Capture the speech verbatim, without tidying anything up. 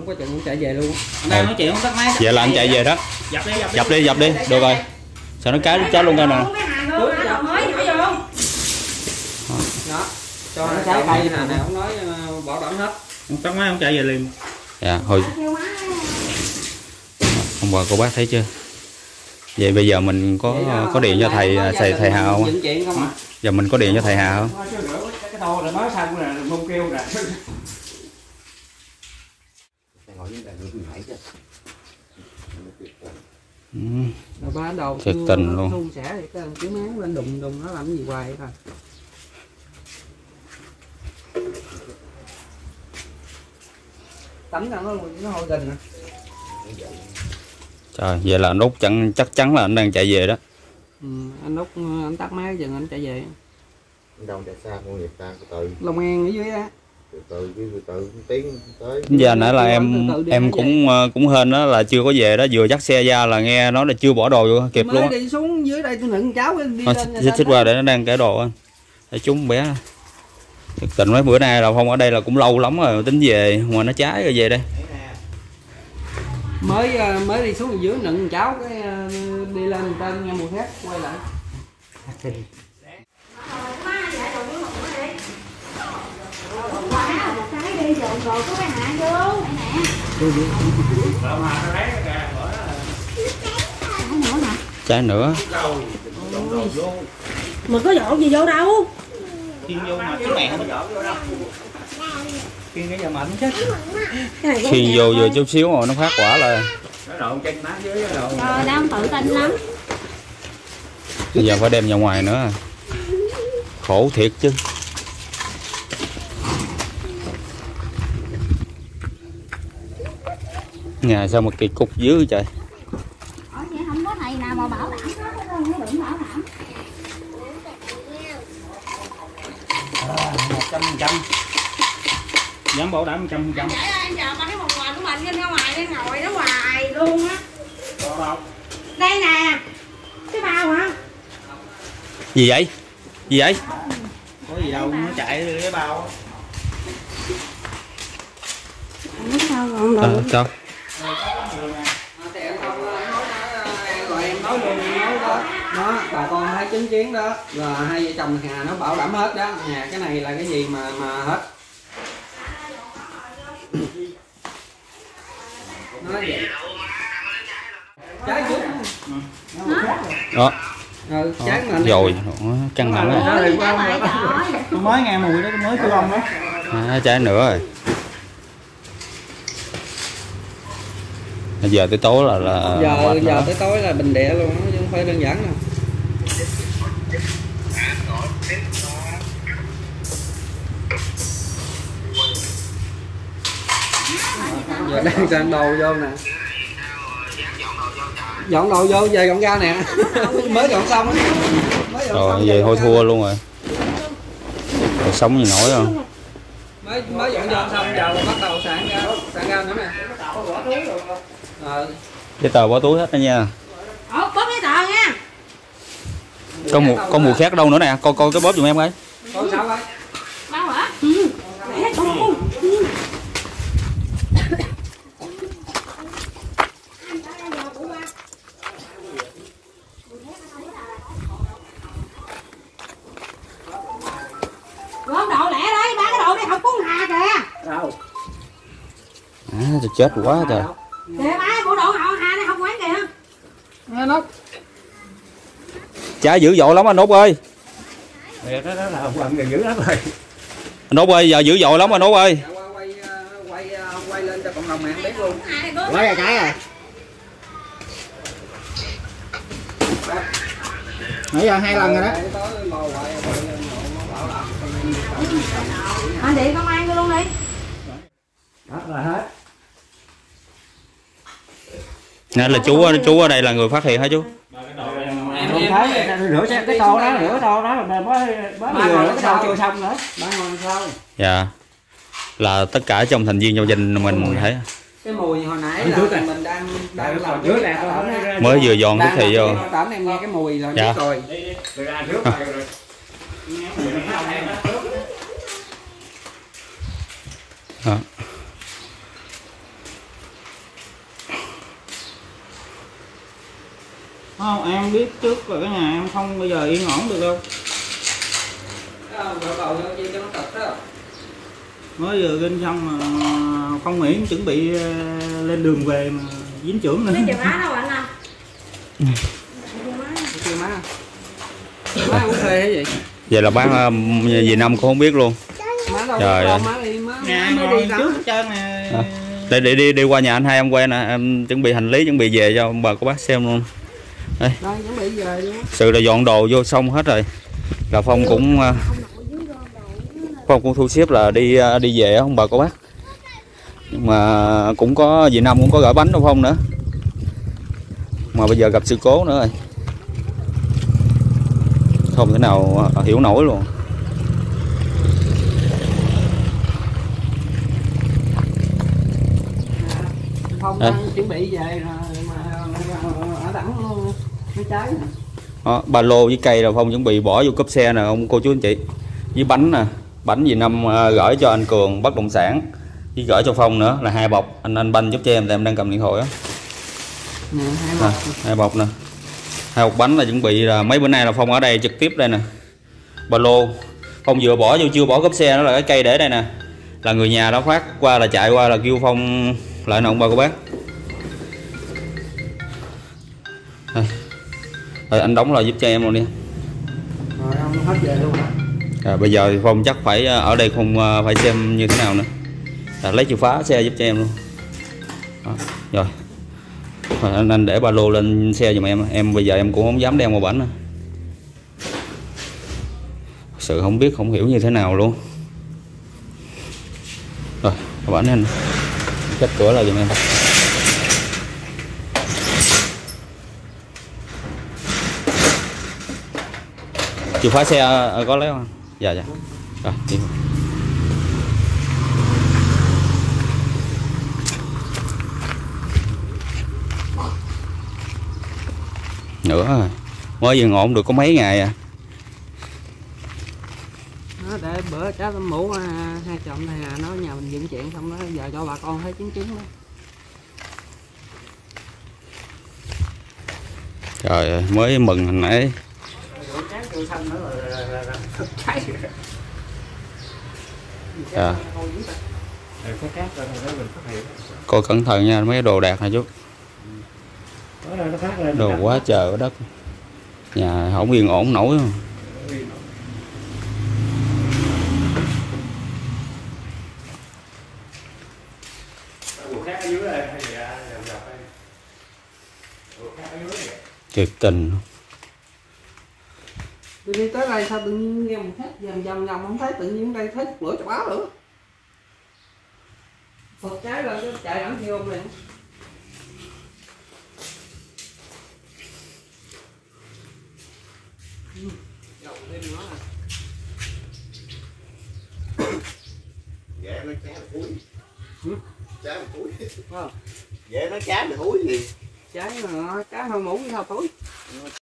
có chừng cũng chạy về luôn. Anh đang nói chuyện không tắt máy. Vậy là anh chạy về đó. Dập đi, dập đi. Dập đi, dập đi. Được rồi. Sao nó cái chết luôn đây nè. Đó. Cho nó trái cây nè, không nói bảo đảm hết. Không tắt máy không chạy về liền. Dạ, hồi hôm qua cô bác thấy chưa? Vậy bây giờ mình có đó, có điện cho thầy thầy thầy Hà không? Giờ mình có điện cho thầy Hà không? Cái thô là nói xong là không kêu nè. Ừ. Đầu thiệt tình luôn. Thu xẻ thì cái kiểu máng lên đùng đùng nó làm cái gì hoài thôi. Tắm ra nó nó hôi gình nè. Trời, vậy là anh Út chẳng chắc chắn là anh đang chạy về đó. Ừ, anh Út anh tắt máy dừng anh chạy về. Đâu chạy xa con nghiệp ta từ Long An ở dưới á. từ từ từ từ tiếng tới. Giờ nãy là em em cũng vậy. Cũng hên đó là chưa có về đó, vừa dắt xe ra là nghe nói là chưa bỏ đồ vô kịp mới luôn. Đi xuống dưới đây tôi nựng cháu đi thôi, lên. Xích xích qua để nó đang kể đồ anh. Để chúng bé. Thực tình mấy bữa nay là không ở đây là cũng lâu lắm rồi, tính về mà nó trái rồi về đây. Mới mới đi xuống dưới nựng cháu cái đi lên trên nghe mùa khác quay lại. Đi dọn rồi có cái hạ vô nè. Trái nữa. Mình có dọn gì vô đâu. Khiên vô mà cái mẹ không dọn vô đâu. Khiên cái giờ mạnh chết. Khiên vô vừa chút xíu rồi nó phát quả là. Cái độ chân má dưới cái độ. Trời nó không tự tin lắm. Bây giờ phải đem ra ngoài nữa. Khổ thiệt chứ. Nhà sao mà kỳ cục dữ trời. Ở vậy không có thầy nào mà bảo đảm hết, nó đừng bảo đảm. một trăm phần trăm. Dám bảo đảm một trăm phần trăm. Anh chờ ba cái bồng quà của mình ra ngoài đây ngồi nó hoài luôn á. Đâu? Đây nè. Cái bao hả? Gì vậy? Gì vậy? Có gì đâu, nó chạy cái bao. Nó sao rồi không À, được. sao? Đó, bà con thấy chứng kiến đó là hai vợ chồng Hà nó bảo đảm hết đó. Nhà cái này là cái gì mà mà hết. Nói vậy. Trái trước. Đó. Ừ, trái mình. Rồi, căng thẳng rồi. Tôi mới nghe mùi đó, tôi mới kêu ông đó. À, trái nữa rồi. Giờ tới tối là là giờ giờ tới tối là bình địa luôn chứ không phải đơn giản đâu. Giờ đang dọn đồ vô nè. Dọn đồ vô về dọn ra nè. Mới dọn xong á. Rồi về thôi thua luôn rồi. Rồi sống gì nổi không? Mới mới dọn dọn xong giờ bắt đầu sạn ra, sạn ra nữa nè. Ờ. Cái tờ bỏ túi hết đó nha. Ủa, bóp cái tờ nha. Có mùi có mùi khác đâu nữa nè, coi coi cái bóp giùm em coi. Coi sao coi. Bao hả? Ừ. Để con. Gom đồ lẹ đấy, ba cái đồ này học con Hà kìa. Đâu? À, tôi chết quá trời. Kìa ba, bộ đồ họ Hà này học quán kìa. Nghe nó. Trái dữ dội lắm anh Út ơi. Đó, đó là quần người dữ lắm rồi. Anh Út ơi, giờ dữ dội lắm anh Út ơi. Quay quay quay lên cho cộng đồng mạng biết luôn. Quá rồi trái rồi. Nãy giờ hai lần rồi đó. Anh điện công an vô luôn đi. Đó là hết. Nè là chú chú ở đây là người phát hiện hả chú? Em không thấy rửa cái tô đó, rửa tô đó rồi mới mới rửa cái tô chưa xong nữa. Ba ngồi sau. Dạ. Là tất cả trong thành viên trong gia đình mình thấy. Cái mùi hồi nãy là mình đang đang làm trước nè, mới vừa dọn cái thì vô. Tẩm em nghe cái mùi rồi dạ. Biết rồi. À. Không, em biết trước là cái nhà em không bao giờ yên ổn được đâu. Đổ cầu vô chi cho nó thật đó. Mới vừa kinh xong mà Phong Mỹ chuẩn bị lên đường về mà dính trưởng nữa. Cái chìa má đâu anh à? Kêu má. Má uống phê hay gì? Vậy là bán gì năm cũng không biết luôn. Má đâu Trời có ơi. má đi má. Nhà Má ngồi đi trước trước. hết trơn nè. À. Đây đi đi đi qua nhà anh hai em quen nè, em chuẩn bị hành lý chuẩn bị về cho ông bà cô bác xem luôn. Đây. Đây chuẩn bị về luôn. Sự là dọn đồ vô xong hết rồi. Là Phong cũng Phong cũng thu xếp là đi đi về ông bà cô bác. Nhưng mà cũng có dì Năm cũng có gửi bánh đâu Phong nữa. Mà bây giờ gặp sự cố nữa rồi. Không thể nào hiểu nổi luôn. Không à. chuẩn bị về rồi mà ở đẳng nó cháy nè. Đó, ba lô với cây là Phong chuẩn bị bỏ vô cốp xe nè ông cô chú anh chị. Với bánh nè, bánh gì Năm gửi cho anh Cường bất động sản, với gửi cho Phong nữa là hai bọc. Anh anh banh giúp cho em tại em đang cầm điện thoại á. Nè, hai bọc. À, hai bọc nè. Hai bọc bánh là chuẩn bị là mấy bữa nay là Phong ở đây trực tiếp đây nè. Ba lô Phong vừa bỏ vô chưa bỏ cốp xe đó là cái cây để đây nè. Là người nhà đó phát qua là chạy qua là kêu Phong lại nè ông bà cô bác. Đây. Rồi anh đóng lại giúp cho em luôn đi. Rồi ông hết về luôn hả? À, bây giờ thì Phong chắc phải ở đây không phải xem như thế nào nữa. À, lấy chìa khóa xe giúp cho em luôn. Đó. Rồi. Rồi anh, anh để ba lô lên xe giùm em. Em bây giờ em cũng không dám đeo một bánh nữa. Thật sự không biết không hiểu như thế nào luôn. Rồi, một bánh anh kết cửa lại giùm em. Chìa khóa xe có lấy không? Dạ dạ. Rồi, đi. Nữa rồi. Mới vừa ngộn được có mấy ngày à. Đó, để bữa cháu tao mũ hai chồng này à, nói nhà mình dựng chuyện xong đó giờ cho bà con thấy chứng kiến đó. Trời ơi, mới mừng hồi nãy. À. Coi cẩn thận nha mấy đồ đạc này chút. Đồ quá trời quá đất. Nhà không yên ổn nổi không? Tuyệt tình. Tôi đi tới đây sao tự nhiên nghe một hết vòng vòng vòng không thấy, tự nhiên đây thấy lửa chọc báo nữa. Phật trái lên cái chạy đẳng thiêu này. Dầu thêm nữa à. Dạ nó cá là thúi. Ừ? Cá là thúi. Không. Dạ nó cá là thúi gì? Trái mà trái hơi mũ sao túi.